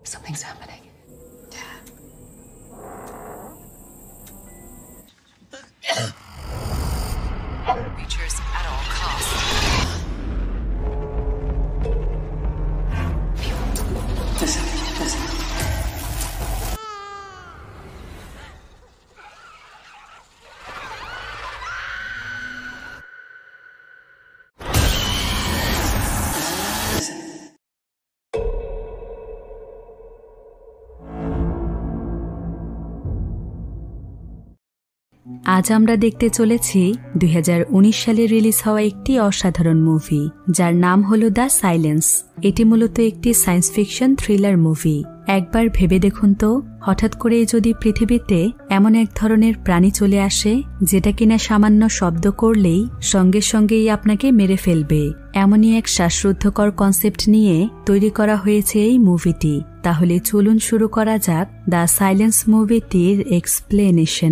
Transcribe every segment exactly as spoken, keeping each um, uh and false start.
Something's happening. Dad. Creatures at all costs. Listen, listen. আজ আমরা দেখতে চলেছি দুই হাজার উনিশ সালে রিলিজ হওয়া একটি অসাধারণ মুভি, যার নাম হল দ্য সাইলেন্স। এটি মূলত একটি সায়েন্স ফিকশন থ্রিলার মুভি। একবার ভেবে দেখুন তো, হঠাৎ করে যদি পৃথিবীতে এমন এক ধরনের প্রাণী চলে আসে যেটা কিনা সামান্য শব্দ করলেই সঙ্গে সঙ্গেই আপনাকে মেরে ফেলবে। এমনই এক শ্বাসরুদ্ধকর কনসেপ্ট নিয়ে তৈরি করা হয়েছে এই মুভিটি। তাহলে চলুন শুরু করা যাক দ্য সাইলেন্স মুভিটির এক্সপ্লেনেশন।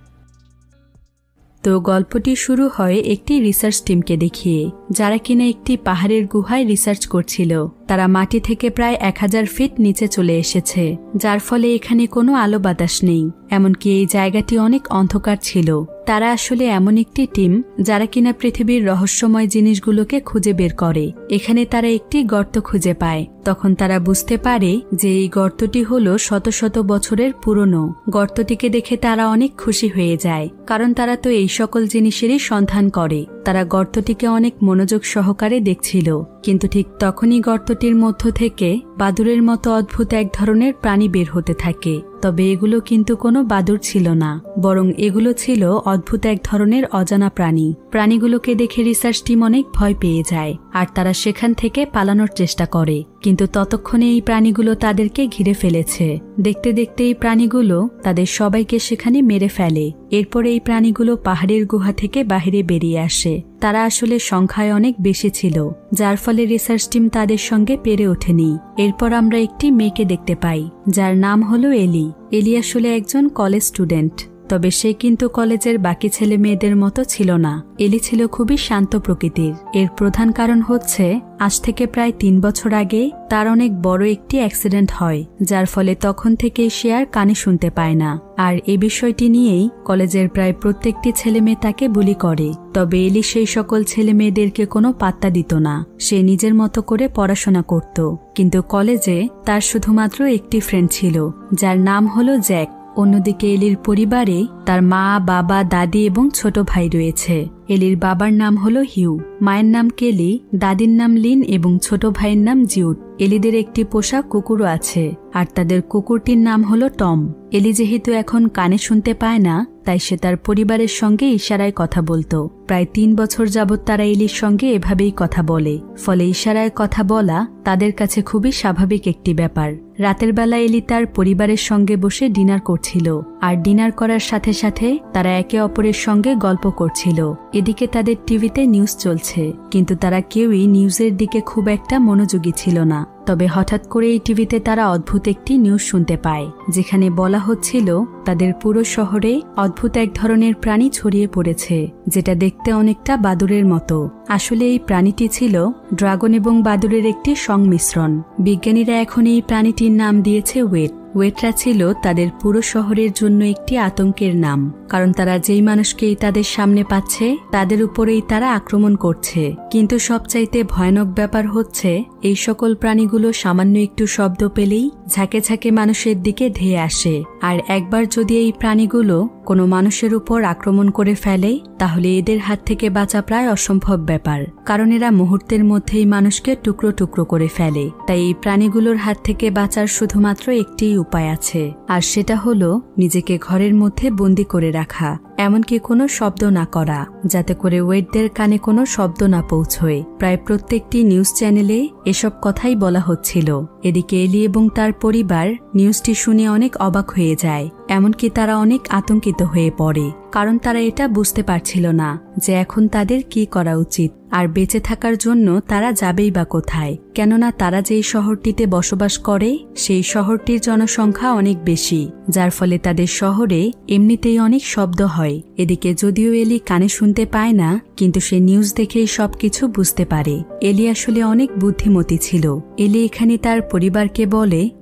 তো গল্পটি শুরু হয় একটি রিসার্চ টিমকে দেখিয়ে, যারা কিনা একটি পাহাড়ের গুহায় রিসার্চ করছিল। তারা মাটি থেকে প্রায় এক হাজার ফিট নিচে চলে এসেছে, যার ফলে এখানে কোনো আলো বাতাস নেই। এমনকি এই জায়গাটি অনেক অন্ধকার ছিল। তারা আসলে এমন একটি টিম যারা কিনা পৃথিবীর রহস্যময় জিনিসগুলোকে খুঁজে বের করে। এখানে তারা একটি গর্ত খুঁজে পায়। তখন তারা বুঝতে পারে যে এই গর্তটি হলো শত শত বছরের পুরনো। গর্তটিকে দেখে তারা অনেক খুশি হয়ে যায়, কারণ তারা তো এই সকল জিনিসেরই সন্ধান করে। তারা গর্তটিকে অনেক মনোযোগ সহকারে দেখছিল, কিন্তু ঠিক তখনই গর্তটির মধ্য থেকে বাদুড়ের মতো অদ্ভুত এক ধরনের প্রাণী বের হতে থাকে। তবে এগুলো কিন্তু কোনো বাদুড় ছিল না, বরং এগুলো ছিল অদ্ভুত এক ধরনের অজানা প্রাণী। প্রাণীগুলোকে দেখে রিসার্চ টিম অনেক ভয় পেয়ে যায়, আর তারা সেখান থেকে পালানোর চেষ্টা করে। কিন্তু ততক্ষণে এই প্রাণীগুলো তাদেরকে ঘিরে ফেলেছে। দেখতে দেখতে এই প্রাণীগুলো তাদের সবাইকে সেখানে মেরে ফেলে। এরপর এই প্রাণীগুলো পাহাড়ের গুহা থেকে বাইরে বেরিয়ে আসে। তারা আসলে সংখ্যায় অনেক বেশি ছিল, যার ফলে রিসার্চ টিম তাদের সঙ্গে পেরে ওঠেনি। এরপর আমরা একটি মেয়েকে দেখতে পাই, যার নাম হলো এলি। এলি আসলে একজন কলেজ স্টুডেন্ট, তবে সে কিন্তু কলেজের বাকি ছেলে মেয়েদের মতো ছিল না। এলি ছিল খুবই শান্ত প্রকৃতির। এর প্রধান কারণ হচ্ছে আজ থেকে প্রায় তিন বছর আগে তার অনেক বড় একটি অ্যাক্সিডেন্ট হয়, যার ফলে তখন থেকেই সে আর কানে শুনতে পায় না। আর এই বিষয়টি নিয়েই কলেজের প্রায় প্রত্যেকটি ছেলে মেয়ে তাকে বুলি করে। তবে এলি সেই সকল ছেলে মেয়েদেরকে কোনো পাত্তা দিত না। সে নিজের মতো করে পড়াশোনা করত। কিন্তু কলেজে তার শুধুমাত্র একটি ফ্রেন্ড ছিল, যার নাম হলো জ্যাক। অন্যদিকে এলির পরিবারে তার মা, বাবা, দাদি এবং ছোট ভাই রয়েছে। এলির বাবার নাম হলো হিউ, মায়ের নাম কেলি, দাদির নাম লিন এবং ছোট ভাইয়ের নাম জিউড। এলিদের একটি পোষা কুকুরও আছে, আর তাদের কুকুরটির নাম হলো টম। এলি যেহেতু এখন কানে শুনতে পায় না, তাই সে তার পরিবারের সঙ্গে ইশারায় কথা বলতো। প্রায় তিন বছর যাবৎ তারা এলির সঙ্গে এভাবেই কথা বলে, ফলে ইশারায় কথা বলা তাদের কাছে খুবই স্বাভাবিক একটি ব্যাপার। রাতের বেলা এলি তার পরিবারের সঙ্গে বসে ডিনার করছিল, আর ডিনার করার সাথে সাথে তারা একে অপরের সঙ্গে গল্প করছিল। এদিকে তাদের টিভিতে নিউজ চলছে, কিন্তু তারা কেউই নিউজের দিকে খুব একটা মনোযোগী ছিল না। তবে হঠাৎ করে এই টিভিতে তারা অদ্ভুত একটি নিউজ শুনতে পায়, যেখানে বলা হচ্ছিল তাদের পুরো শহরে অদ্ভুত এক ধরনের প্রাণী ছড়িয়ে পড়েছে, যেটা দেখতে অনেকটা বাদুড়ের মতো। আসলে এই প্রাণীটি ছিল ড্রাগন এবং বাদুড়ের একটি সংমিশ্রণ। বিজ্ঞানীরা এখন এই প্রাণীটির নাম দিয়েছে ওয়েট। ওয়েটরা ছিল তাদের পুরো শহরের জন্য একটি আতঙ্কের নাম, কারণ তারা যেই মানুষকেই তাদের সামনে পাচ্ছে তাদের উপরেই তারা আক্রমণ করছে। কিন্তু সবচাইতে ভয়ানক ব্যাপার হচ্ছে এই সকল প্রাণীগুলো সামান্য একটু শব্দ পেলেই ঝাঁকে ঝাঁকে মানুষের দিকে ধেয়ে আসে। আর একবার যদি এই প্রাণীগুলো কোনো মানুষের উপর আক্রমণ করে ফেলে, তাহলে এদের হাত থেকে বাঁচা প্রায় অসম্ভব ব্যাপার, কারণ এরা মুহূর্তের মধ্যেই মানুষকে টুকরো টুকরো করে ফেলে। তাই এই প্রাণীগুলোর হাত থেকে বাঁচার শুধুমাত্র একটি উপায় আছে, আর সেটা হলো নিজেকে ঘরের মধ্যে বন্দি করে রাখা, এমনকি কোনো শব্দ না করা, যাতে করে ওয়েটদের কানে কোনো শব্দ না পৌঁছয়। প্রায় প্রত্যেকটি নিউজ চ্যানেলে এসব কথাই বলা হচ্ছিল। এদিকে এলি এবং তার পরিবার নিউজটি শুনে অনেক অবাক হয়ে যায়, এমনকি তারা অনেক আতঙ্কিত হয়ে পড়ে, কারণ তারা এটা বুঝতে পারছিল না যে এখন তাদের কি করা উচিত, আর বেঁচে থাকার জন্য তারা যাবেই বা কোথায়। কেননা তারা যেই শহরটিতে বসবাস করে সেই শহরটির জনসংখ্যা অনেক বেশি, যার ফলে তাদের শহরে এমনিতেই অনেক শব্দ হয়। এদিকে যদিও এলি কানে শুনতে পায় না, কিন্তু সে নিউজ দেখেই সবকিছু বুঝতে পারে। এলি আসলে অনেক বুদ্ধিমতী ছিল। এলি এখানে তার পরিবারকে বলে,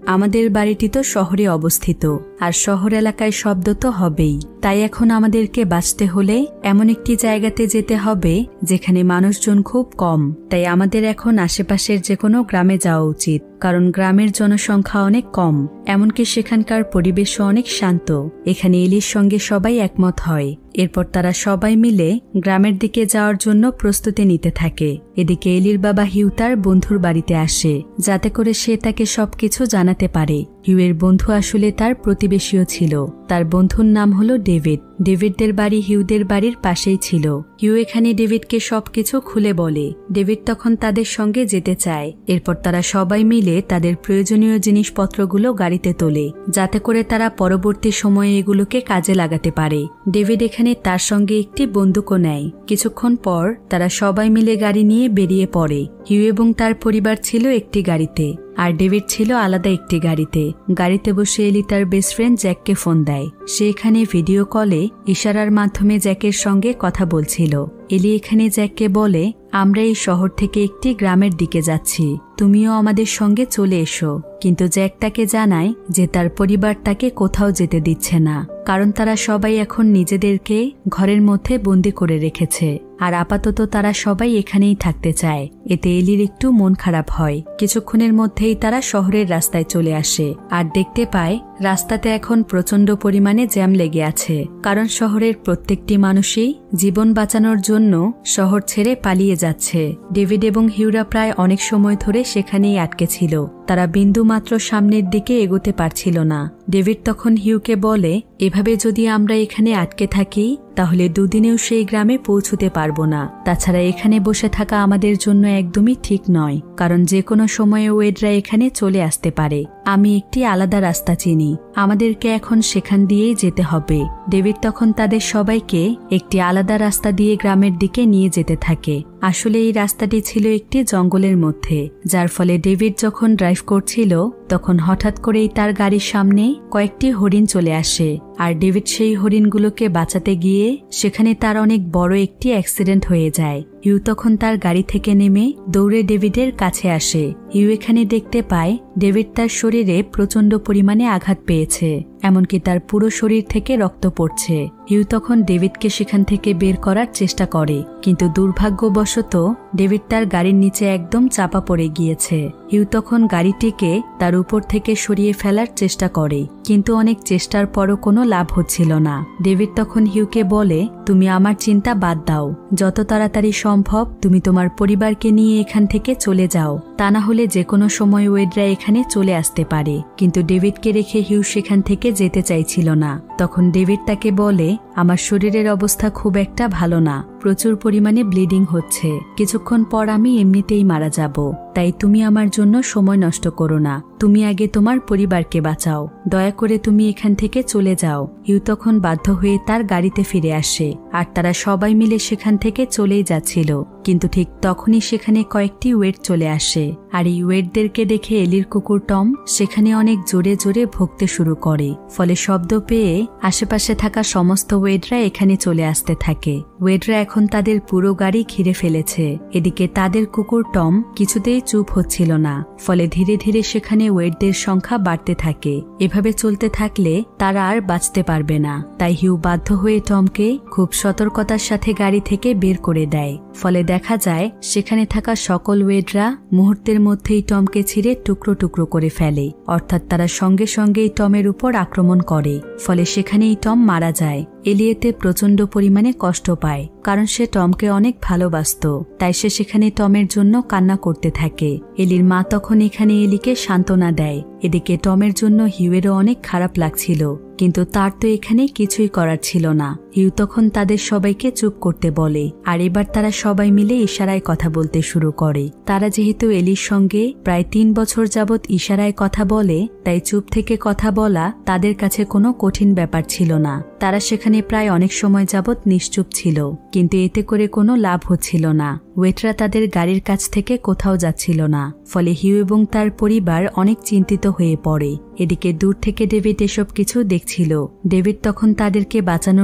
আমাদের বাড়িটি তো শহরে অবস্থিত, আর শহর এলাকায় শব্দ তো হবেই। তাই এখন আমাদেরকে বাঁচতে হলে এমন একটি জায়গাতে যেতে হবে যেখানে মানুষজন খুব কম। তাই আমাদের এখন আশেপাশের যে কোনো গ্রামে যাওয়া উচিত, কারণ গ্রামের জনসংখ্যা অনেক কম, এমনকি সেখানকার পরিবেশও অনেক শান্ত। এখানে এলির সঙ্গে সবাই একমত হয়। এরপর তারা সবাই মিলে গ্রামের দিকে যাওয়ার জন্য প্রস্তুতি নিতে থাকে। এদিকে এলির বাবা হিউ তার বন্ধুর বাড়িতে আসে, যাতে করে সে তাকে সবকিছু জানাতে পারে। হিউয়ের বন্ধু আসলে তার প্রতিবেশীও ছিল। তার বন্ধুর নাম হলো ডেভিড। ডেভিডদের বাড়ি হিউদের বাড়ির পাশেই ছিল। হিউ এখানে ডেভিডকে সবকিছু খুলে বলে। ডেভিড তখন তাদের সঙ্গে যেতে চায়। এরপর তারা সবাই মিলে তাদের প্রয়োজনীয় জিনিসপত্রগুলো গাড়িতে তোলে, যাতে করে তারা পরবর্তী সময়ে এগুলোকে কাজে লাগাতে পারে। ডেভিড এখানে তার সঙ্গে একটি বন্দুকও নেয়। কিছুক্ষণ পর তারা সবাই মিলে গাড়ি নিয়ে বেরিয়ে পড়ে। হিউ এবং তার পরিবার ছিল একটি গাড়িতে, আর ডেভিড ছিল আলাদা একটি গাড়িতে। গাড়িতে বসে এলি তার বেস্ট ফ্রেন্ড জ্যাককে ফোন দেয়। সে এখানে ভিডিও কলে ইশারার মাধ্যমে জ্যাকের সঙ্গে কথা বলছিল। এলি এখানে জ্যাককে বলে, আমরা এই শহর থেকে একটি গ্রামের দিকে যাচ্ছি, তুমিও আমাদের সঙ্গে চলে এসো। কিন্তু জ্যাক তাকে জানায় যে তার পরিবার তাকে কোথাও যেতে দিচ্ছে না, কারণ তারা সবাই এখন নিজেদেরকে ঘরের মধ্যে বন্দি করে রেখেছে, আর আপাতত তারা সবাই এখানেই থাকতে চায়। এতে এলির একটু মন খারাপ হয়। কিছুক্ষণের মধ্যেই তারা শহরের রাস্তায় চলে আসে, আর দেখতে পায় রাস্তাতে এখন প্রচন্ড পরিমাণে জ্যাম লেগে আছে, কারণ শহরের প্রত্যেকটি মানুষই জীবন বাঁচানোর জন্য শহর ছেড়ে পালিয়ে যাচ্ছে। ডেভিড এবং হিউরা প্রায় অনেক সময় ধরে সেখানেই আটকে ছিল। তারা বিন্দুমাত্র সামনের দিকে এগোতে পারছিল না। ডেভিড তখন হিউকে বলে, এভাবে যদি আমরা এখানে আটকে থাকি তাহলে দুদিনেও সেই গ্রামে পৌঁছতে পারবো না। তাছাড়া এখানে বসে থাকা আমাদের জন্য একদমই ঠিক নয়, কারণ যে কোনো সময়ে ওয়েডরা এখানে চলে আসতে পারে। আমি একটি আলাদা রাস্তা চিনি, আমাদেরকে এখন সেখান দিয়েই যেতে হবে। ডেভিড তখন তাদের সবাইকে একটি আলাদা রাস্তা দিয়ে গ্রামের দিকে নিয়ে যেতে থাকে। আসলে এই রাস্তাটি ছিল একটি জঙ্গলের মধ্যে, যার ফলে ডেভিড যখন ড্রাইভ করছিল তখন হঠাৎ করেই তার গাড়ির সামনে কয়েকটি হরিণ চলে আসে, আর ডেভিড সেই হরিণগুলোকে বাঁচাতে গিয়ে সেখানে তার অনেক বড় একটি অ্যাক্সিডেন্ট হয়ে যায়। হিউ তখন তার গাড়ি থেকে নেমে দৌড়ে ডেভিডের কাছে আসে। হিউ এখানে দেখতে পায় ডেভিড তার শরীরে প্রচন্ড পরিমাণে আঘাত পেয়েছে, এমনকি তার পুরো শরীর থেকে রক্ত পড়ছে। হিউ তখন ডেভিডকে সেখান থেকে বের করার চেষ্টা করে, কিন্তু দুর্ভাগ্যবশত ডেভিড তার গাড়ির নিচে একদম চাপা পড়ে গিয়েছে। হিউ তখন গাড়িটিকে তার উপর থেকে সরিয়ে ফেলার চেষ্টা করে, কিন্তু অনেক চেষ্টার পরও কোনো লাভ হচ্ছিল না। ডেভিড তখন হিউকে বলে, তুমি আমার চিন্তা বাদ দাও, যত তাড়াতাড়ি সম্ভব তুমি তোমার পরিবারকে নিয়ে এখান থেকে চলে যাও, তা না হলে যে কোনো সময় ওয়েডরা এখানে চলে আসতে পারে। কিন্তু ডেভিডকে রেখে হিউ সেখান থেকে যেতে চাইছিল না। তখন ডেভিড তাকে বলে, আমার শরীরের অবস্থা খুব একটা ভালো না, প্রচুর পরিমাণে ব্লিডিং হচ্ছে, কিছুক্ষণ পর আমি এমনিতেই মারা যাব, তাই তুমি আমার জন্য সময় নষ্ট করো না, তুমি আগে তোমার পরিবারকে বাঁচাও, দয়া করে তুমি এখান থেকে চলে যাও। হিউ তখন বাধ্য হয়ে তার গাড়িতে ফিরে আসে, আর তারা সবাই মিলে সেখান থেকে চলেই যাচ্ছিল। কিন্তু ঠিক তখনই সেখানে কয়েকটি ওয়েট চলে আসে, আর এই ওয়েটদেরকে দেখে এলির কুকুর টম সেখানে অনেক জোরে জোরে ভুগতে শুরু করে। ফলে শব্দ পেয়ে আশেপাশে থাকা সমস্ত ওয়েডরা এখানে চলে আসতে থাকে। ওয়েডরা এখন তাদের পুরো গাড়ি ঘিরে ফেলেছে। এদিকে তাদের কুকুর টম কিছুতেই চুপ হচ্ছিল না, ফলে ধীরে ধীরে সেখানে ওয়েডদের সংখ্যা বাড়তে থাকে। এভাবে চলতে থাকলে তারা আর বাঁচতে পারবে না। তাই হিউ বাধ্য হয়ে টমকে খুব সতর্কতার সাথে গাড়ি থেকে বের করে দেয়। ফলে দেখা যায় সেখানে থাকা সকল ওয়েডরা মুহূর্তের মধ্যেই টমকে ছিঁড়ে টুকরো টুকরো করে ফেলে, অর্থাৎ তারা সঙ্গে সঙ্গেই টমের উপর আক্রমণ করে। ফলে সেখানেই টম মারা যায়। এলিয়েতে প্রচন্ড পরিমাণে কষ্ট পায়, কারণ সে টমকে অনেক ভালোবাসত। তাই সে সেখানে টমের জন্য কান্না করতে থাকে। এলির মা তখন এখানে এলিকে সান্ত্বনা দেয়। এদিকে টমের জন্য হিউয়েরও অনেক খারাপ লাগছিল, কিন্তু তার তো এখানে কিছুই করার ছিল না। হিউ তখন তাদের সবাইকে চুপ করতে বলে, আর এবার তারা সবাই মিলে ইশারায় কথা বলতে শুরু করে। তারা যেহেতু এলির সঙ্গে প্রায় তিন বছর যাবৎ ইশারায় কথা বলে, তাই চুপ থেকে কথা বলা তাদের কাছে কোনো কঠিন ব্যাপার ছিল না। তারা সেখানে প্রায় অনেক সময় যাবৎ নিশ্চুপ ছিল, কিন্তু এতে করে কোনো লাভ হচ্ছিল না। ওয়েটরা তাদের গাড়ির কাছ থেকে কোথাও যাচ্ছিল না। ফলে হিউ এবং তার পরিবার অনেক চিন্তিত হয়ে পড়ে। এদিকে দূর থেকে ডেভিড এসব কিছু দেখছিল। ডেভিড তখন তাদেরকে বাঁচানোর জন্য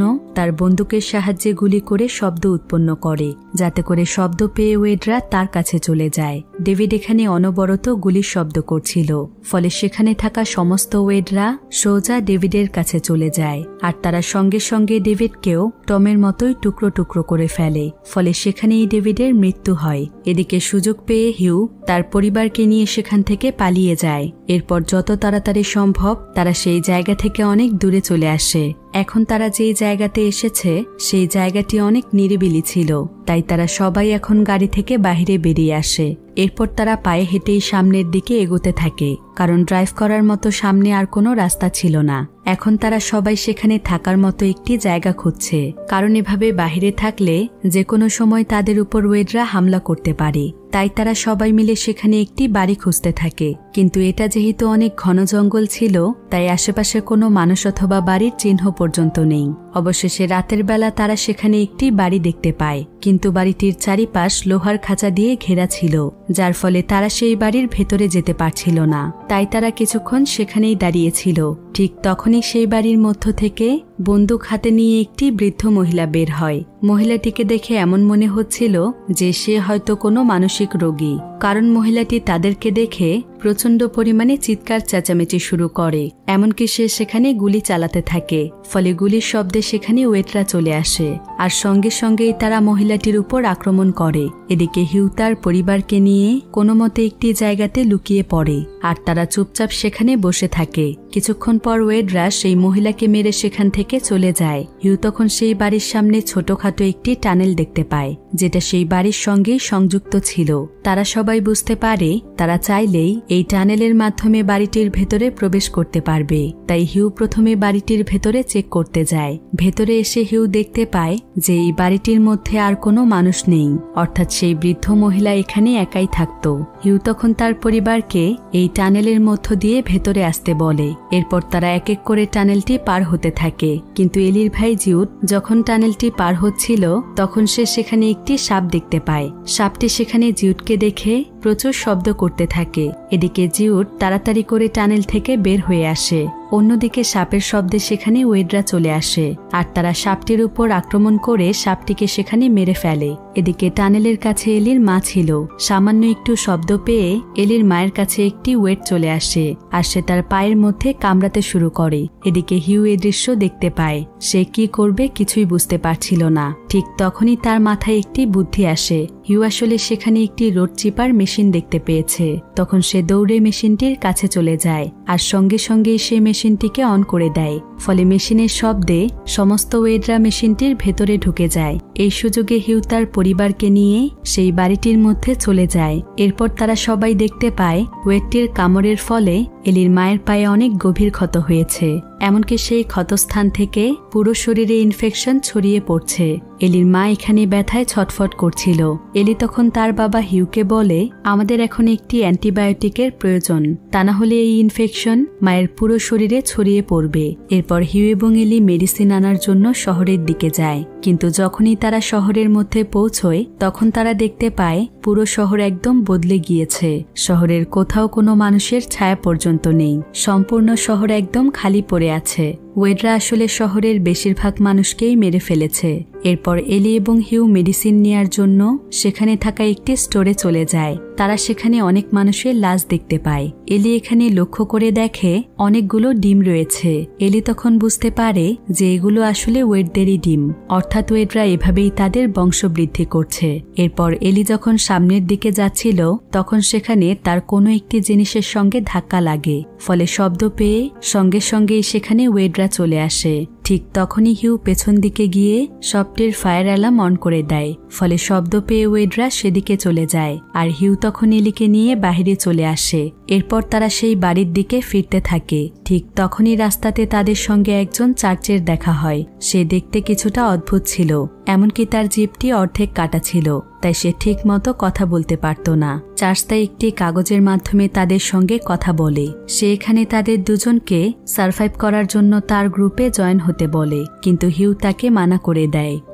তার বন্দুকের সাহায্যে গুলি করে শব্দ উৎপন্ন করে, যাতে করে শব্দ পেয়ে ওয়েডরা তার কাছে চলে যায়। ডেভিড এখানে অনবরত গুলির শব্দ করছিল, ফলে সেখানে থাকা সমস্ত ওয়েডরা সোজা ডেভিডের কাছে চলে যায়, আর তারা সঙ্গে সঙ্গে ডেভিডকেও টমের মতোই টুকরো টুকরো করে ফেলে, ফলে সেখানেই ডেভিডের মৃত্যু হয়। এদিকে সুযোগ পেয়ে হিউ তার পরিবারকে নিয়ে সেখান থেকে পালিয়ে যায়। এরপর যত তাড়াতাড়ি সম্ভব তারা সেই জায়গা থেকে অনেক দূরে চলে আসে। এখন তারা যেই জায়গাতে এসেছে সেই জায়গাটি অনেক নিরিবিলি ছিল, তাই তারা সবাই এখন গাড়ি থেকে বাইরে বেরিয়ে আসে। এরপর তারা পায়ে হেঁটেই সামনের দিকে এগোতে থাকে, কারণ ড্রাইভ করার মতো সামনে আর কোনো রাস্তা ছিল না। এখন তারা সবাই সেখানে থাকার মতো একটি জায়গা খুঁজছে, কারণ এভাবে বাহিরে থাকলে যে কোনো সময় তাদের উপর ওয়েডরা হামলা করতে পারে। তাই তারা সবাই মিলে সেখানে একটি বাড়ি খুঁজতে থাকে, কিন্তু এটা যেহেতু অনেক ঘন জঙ্গল ছিল তাই আশেপাশে কোনো মানুষ অথবা বাড়ির চিহ্ন পর্যন্ত নেই। অবশেষে রাতের বেলা তারা সেখানে একটি বাড়ি দেখতে পায়, কিন্তু বাড়িটির চারিপাশ লোহার খাঁচা দিয়ে ঘেরা ছিল, যার ফলে তারা সেই বাড়ির ভেতরে যেতে পারছিল না। তাই তারা কিছুক্ষণ সেখানেই দাঁড়িয়েছিল। ঠিক তখনই সেই বাড়ির মধ্য থেকে বন্দুক হাতে নিয়ে একটি বৃদ্ধ মহিলা বের হয়। মহিলাটিকে দেখে এমন মনে হচ্ছিল যে সে হয়তো কোনো মানসিক রোগী, কারণ মহিলাটি তাদেরকে দেখে প্রচণ্ড পরিমাণে চিৎকার চেঁচামেচি শুরু করে। এমনকি সে সেখানে গুলি চালাতে থাকে, ফলে গুলির শব্দে সেখানে ওয়েটরা চলে আসে, আর সঙ্গে সঙ্গেই তারা মহিলাটির উপর আক্রমণ করে। এদিকে হিউ তার পরিবারকে নিয়ে কোনো মতে একটি জায়গাতে লুকিয়ে পড়ে, আর তারা চুপচাপ সেখানে বসে থাকে। কিছুক্ষণ পর ওয়েডরা সেই মহিলাকে মেরে সেখান থেকে চলে যায়। হিউ তখন সেই বাড়ির সামনে ছোটখাটো একটি টানেল দেখতে পায়, যেটা সেই বাড়ির সঙ্গে সংযুক্ত ছিল। তারা সবাই বুঝতে পারে তারা চাইলেই এই টানেলের মাধ্যমে বাড়িটির ভেতরে প্রবেশ করতে পারবে। তাই হিউ প্রথমে বাড়িটির ভেতরে চেক করতে যায়। ভেতরে এসে হিউ দেখতে পায় যে এই বাড়িটির মধ্যে আর কোনো মানুষ নেই, অর্থাৎ সেই বৃদ্ধ মহিলা এখানে একাই থাকত। হিউ তখন তার পরিবারকে এই টানেলের মধ্য দিয়ে ভেতরে আসতে বলে। এরপর তারা এক এক করে টানেলটি পার হতে থাকে, কিন্তু এলির ভাই জিউড যখন টানেলটি পার হচ্ছিল তখন সে সেখানে একটি সাপ দেখতে পায়। সাপটি সেখানে জিউডকে দেখে প্রচুর শব্দ করতে থাকে। এদিকে জিউড তাড়াতাড়ি করে টানেল থেকে বের হয়ে আসে। অন্যদিকে সাপের শব্দে সেখানে ওয়েডরা চলে আসে, আর তারা সাপটির উপর আক্রমণ করে সাপটিকে সেখানে মেরে ফেলে। এদিকে টানেলের কাছে এলির মা ছিল। সামান্য একটু শব্দ পেয়ে এলির মায়ের কাছে একটি ওয়েট চলে আসে, আর সে তার পায়ের মধ্যে কামড়াতে শুরু করে। এদিকে হিউ এই দৃশ্য দেখতে পায়। সে কি করবে কিছুই বুঝতে পারছিল না। ঠিক তখনই তার মাথায় একটি বুদ্ধি আসে। হিউ আসলে সেখানে একটি রোড চিপার মেশিন দেখতে পেয়েছে। তখন সে দৌড়ে মেশিনটির কাছে চলে যায়, আর সঙ্গে সঙ্গে সে মেশিনটিকে অন করে দেয়। ফলে মেশিনের শব্দে সমস্ত ওয়েডরা মেশিনটির ভেতরে ঢুকে যায়। এই সুযোগে হিউ তার পরিবারকে নিয়ে সেই বাড়িটির মধ্যে চলে যায়। এরপর তারা সবাই দেখতে পায় ওয়েডটির কামড়ের ফলে এলির মায়ের পায়ে অনেক গভীর ক্ষত হয়েছে। এমনকি সেই ক্ষতস্থান থেকে পুরো শরীরে ইনফেকশন ছড়িয়ে পড়ছে। এলির মা এখানে ব্যথায় ছটফট করছিল। এলি তখন তার বাবা হিউকে বলে, আমাদের এখন একটি অ্যান্টিবায়োটিকের প্রয়োজন, তা না হলে এই ইনফেকশন মায়ের পুরো শরীরে ছড়িয়ে পড়বে। এরপর হিউ এবং এলি মেডিসিন আনার জন্য শহরের দিকে যায়, কিন্তু যখনই তারা শহরের মধ্যে পৌঁছয় তখন তারা দেখতে পায় পুরো শহর একদম বদলে গিয়েছে। শহরের কোথাও কোনো মানুষের ছায়া পর্যন্ত নেই। সম্পূর্ণ শহর একদম খালি পড়ে আছে। ওয়েডরা আসলে শহরের বেশিরভাগ মানুষকেই মেরে ফেলেছে। এরপর এলি এবং হিউ মেডিসিন নেয়ার জন্য সেখানে থাকা একটি স্টোরে চলে যায়। তারা সেখানে অনেক মানুষের লাশ দেখতে পায়। এলি এখানে লক্ষ্য করে দেখে অনেকগুলো ডিম রয়েছে। এলি তখন বুঝতে পারে যে এগুলো আসলে ওয়েডদেরই ডিম, অর্থাৎ ওয়েডরা এভাবেই তাদের বংশবৃদ্ধি করছে। এরপর এলি যখন সামনের দিকে যাচ্ছিল তখন সেখানে তার কোনো একটি জিনিসের সঙ্গে ধাক্কা লাগে। ফলে শব্দ পেয়ে সঙ্গে সঙ্গেই সেখানে ওয়েডরা চলে আসে। ঠিক তখনই হিউ পেছন দিকে গিয়ে শপটির ফায়ার অ্যালার্ম অন করে দেয়। ফলে শব্দ পেয়ে ওয়েডরা সেদিকে চলে যায়, আর হিউ তখন এলিকে নিয়ে বাহিরে চলে আসে। এরপর তারা সেই বাড়ির দিকে ফিরতে থাকে। ঠিক তখনই রাস্তাতে তাদের সঙ্গে একজন চার্চের দেখা হয়। সে দেখতে কিছুটা অদ্ভুত ছিল, এমনকি তার জিভটি অর্ধেক কাটা ছিল, তাই সে ঠিক মতো কথা বলতে পারত না। চার্চ তাই একটি কাগজের মাধ্যমে তাদের সঙ্গে কথা বলে। সে এখানে তাদের দুজনকে সারভাইভ করার জন্য তার গ্রুপে জয়েন হতে বলে, কিন্তু হিউ তাকে মানা করে দেয়।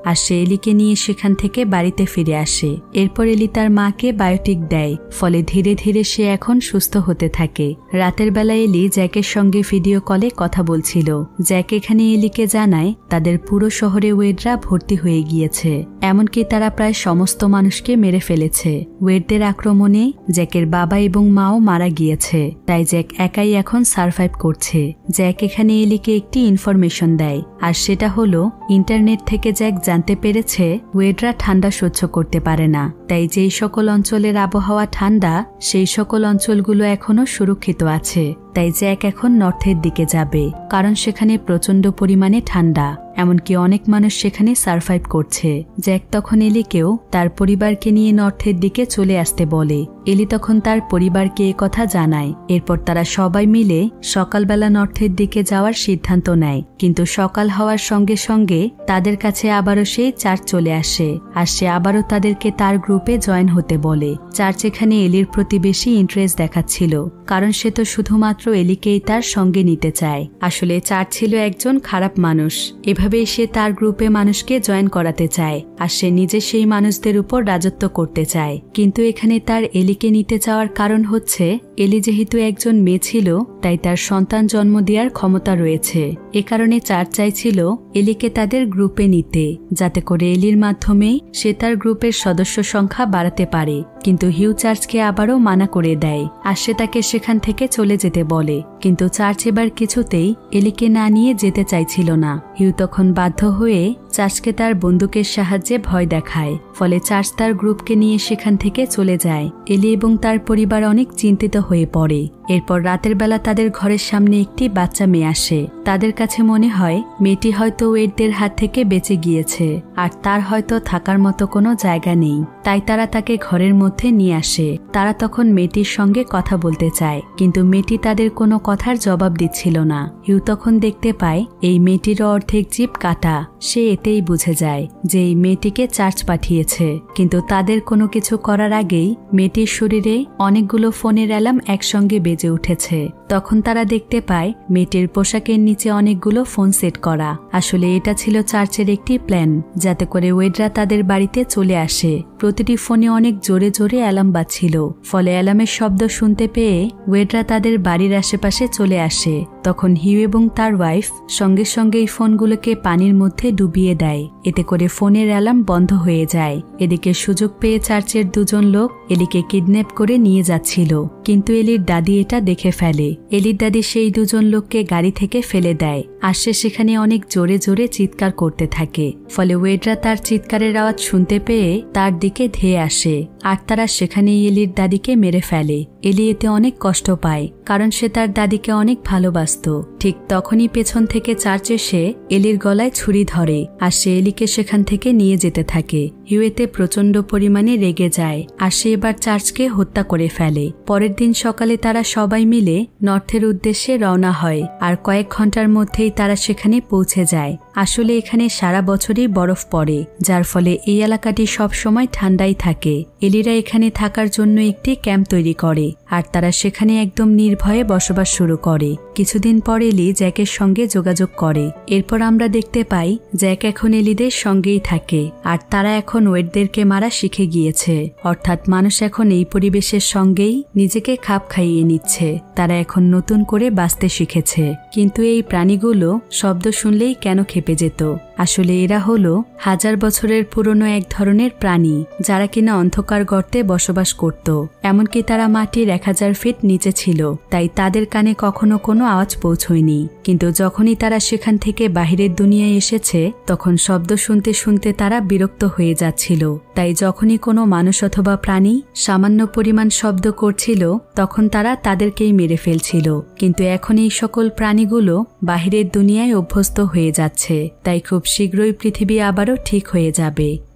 আর সে এলিকে নিয়ে সেখান থেকে বাড়িতে ফিরে আসে। এরপর এলি তার মাকে বায়োটিক দেয়, ফলে ধীরে ধীরে সে এখন সুস্থ হতে থাকে। রাতের বেলা এলি জ্যাকের সঙ্গে ভিডিও কলে কথা বলছিল। জ্যাক এখানে এলিকে জানায় তাদের পুরো শহরে ওয়েডরা ভর্তি হয়ে গিয়েছে, এমনকি তারা প্রায় সমস্ত মানুষকে মেরে ফেলেছে। ওয়েডদের আক্রমণে জ্যাকের বাবা এবং মাও মারা গিয়েছে, তাই জ্যাক একাই এখন সারভাইভ করছে। জ্যাক এখানে এলিকে একটি ইনফরমেশন দেয়, আর সেটা হলো ইন্টারনেট থেকে জ্যাক জানতে পেরেছে ওয়েডরা ঠান্ডা সহ্য করতে পারে না, তাই যেই সকল অঞ্চলের আবহাওয়া ঠান্ডা সেই সকল অঞ্চলগুলো এখনো সুরক্ষিত আছে। তাই জ্যাক এখন নর্থের দিকে যাবে, কারণ সেখানে প্রচন্ড পরিমাণে ঠান্ডা, এমনকি অনেক মানুষ সেখানে সারভাইভ করছে। জ্যাক তখন এলিকেও তার পরিবারকে নিয়ে নর্থের দিকে চলে আসতে বলে। এলি তখন তার পরিবারকে এ কথা জানায়। এরপর তারা সবাই মিলে সকালবেলা নর্থের দিকে যাওয়ার সিদ্ধান্ত নেয়, কিন্তু সকাল হওয়ার সঙ্গে সঙ্গে তাদের কাছে আবারও সেই চার্চ চলে আসে, আর সে আবারও তাদেরকে তার গ্রুপে জয়েন হতে বলে। চার্চ এখানে এলির প্রতি বেশি ইন্টারেস্ট দেখাচ্ছিল, কারণ সে তো শুধুমাত্র এলিকেই তার সঙ্গে নিতে চায়। আসলে চার্চ ছিল একজন খারাপ মানুষ, এভাবেই সে তার গ্রুপে মানুষকে জয়েন করাতে চায়, আর সে নিজে সেই মানুষদের উপর রাজত্ব করতে চায়। কিন্তু এখানে তার এলিকে নিতে চাওয়ার কারণ হচ্ছে এলি যেহেতু একজন মেয়ে ছিল, তাই তার সন্তান জন্ম দেওয়ার ক্ষমতা রয়েছে। এ কারণে চার্চ চাইছিল এলিকে তাদের গ্রুপে নিতে, যাতে করে এলির মাধ্যমে সে তার গ্রুপের সদস্য সংখ্যা বাড়াতে পারে। কিন্তু হিউ চার্চকে আবারও মানা করে দেয়, আর সে তাকে সেখান থেকে চলে যেতে বলে। কিন্তু চার্চ এবার কিছুতেই এলিকে না নিয়ে যেতে চাইছিল না। হিউ তখন বাধ্য হয়ে চার্চকে তার বন্দুকের সাহায্যে ভয় দেখায়, ফলে চার্চ তার গ্রুপকে নিয়ে সেখান থেকে চলে যায়। এলি এবং তার পরিবার অনেক চিন্তিত হয়ে পড়ে। এরপর রাতের বেলা তাদের ঘরের সামনে একটি বাচ্চা মেয়ে আসে। তাদের কাছে মনে হয় মেয়েটি হয়তো ওয়েডদের হাত থেকে বেঁচে গিয়েছে, আর তার হয়তো থাকার মতো কোনো জায়গা নেই, তাই তারা তাকে ঘরের মধ্যে নিয়ে আসে। তারা তখন মেয়েটির সঙ্গে কথা বলতে চায়, কিন্তু মেয়েটি তাদের কোনো কথার জবাব দিচ্ছিল না। হিউ তখন দেখতে পায় এই মেয়েটিরও অর্ধেক জিভ কাটা। সে এতেই বুঝে যায় যে এই মেয়েটিকে চার্চ পাঠিয়েছে, কিন্তু তাদের কোনো কিছু করার আগেই মেয়েটির শরীরে অনেকগুলো ফোনের অ্যালার্ম একসঙ্গে বেজে উঠেছে। তখন তারা দেখতে পায় মেয়েটির পোশাকের নিচে অনেকগুলো ফোন সেট করা। আসলে এটা ছিল চার্চের একটি প্ল্যান, যাতে করে ওয়েডরা তাদের বাড়িতে চলে আসে। প্রতিটি ফোনে অনেক জোরে জোরে অ্যালার্ম বাজছিল, ফলে অ্যালার্মের শব্দ শুনতে পেয়ে ওয়েডরা তাদের বাড়ির আশেপাশে চলে আসে। তখন হিউ এবং তার ওয়াইফ সঙ্গে সঙ্গে এই ফোনগুলোকে পানির মধ্যে ডুবিয়ে দেয়, এতে করে ফোনের অ্যালার্ম বন্ধ হয়ে যায়। এদিকে সুযোগ পেয়ে চার্চের দুজন লোক এলিকে কিডন্যাপ করে নিয়ে যাচ্ছিল, কিন্তু এলির দাদি এটা দেখে ফেলে। এলির দাদি সেই দুজন লোককে গাড়ি থেকে ফেলে দেয়, আর সে সেখানে অনেক জোরে জোরে চিৎকার করতে থাকে। ফলে ওয়েডরা তার চিৎকারের আওয়াজ শুনতে পেয়ে তার দিকে ধেয়ে আসে, আর তারা সেখানেই এলির দাদিকে মেরে ফেলে। এলি এতে অনেক কষ্ট পায়, কারণ সে তার দাদিকে অনেক ভালোবাসত। ঠিক তখনই পেছন থেকে চার্চ এসে এলির গলায় ছুরি ধরে, আর সে এলিকে সেখান থেকে নিয়ে যেতে থাকে। হিউ এতে প্রচন্ড পরিমাণে রেগে যায়, আর সে এবার চার্চকে হত্যা করে ফেলে। পরের দিন সকালে তারা সবাই মিলে নর্থের উদ্দেশ্যে রওনা হয়, আর কয়েক ঘন্টার মধ্যেই তারা সেখানে পৌঁছে যায়। আসলে এখানে সারা বছরই বরফ পড়ে, যার ফলে এই এলাকাটি সব সময় ঠান্ডাই থাকে। এলিরা এখানে থাকার জন্য একটি ক্যাম্প তৈরি করে, আর তারা সেখানে একদম নির্ভয়ে বসবাস শুরু করে। কিছুদিন পর এলি জ্যাকের সঙ্গে যোগাযোগ করে। এরপর আমরা দেখতে পাই জ্যাক এখন এলিদের সঙ্গেই থাকে, আর তারা এখন ওয়েডদেরকে মারা শিখে গিয়েছে। অর্থাৎ মানুষ এখন এই পরিবেশের সঙ্গেই নিজেকে খাপ খাইয়ে নিচ্ছে। তারা এখন নতুন করে বাঁচতে শিখেছে। কিন্তু এই প্রাণীগুলো শব্দ শুনলেই কেন খেপে যেত? আসলে এরা হলো হাজার বছরের পুরনো এক ধরনের প্রাণী, যারা কিনা অন্ধকার গর্তে বসবাস করত। এমনকি তারা মাটির এক হাজার ফিট নিচে ছিল, তাই তাদের কানে কখনো কোনো আওয়াজ পৌঁছয়নি। কিন্তু যখনই তারা সেখান থেকে বাহিরের দুনিয়ায় এসেছে, তখন শব্দ শুনতে শুনতে তারা বিরক্ত হয়ে যাচ্ছিল। তাই যখনই কোনো মানুষ অথবা প্রাণী সামান্য পরিমাণ শব্দ করছিল, তখন তারা তাদেরকেই মেরে ফেলছিল। কিন্তু এখন এই সকল প্রাণীগুলো বাহিরের দুনিয়ায় অভ্যস্ত হয়ে যাচ্ছে, তাই খুব শীঘ্রই পৃথিবী আবারও ঠিক হয়ে যাবে।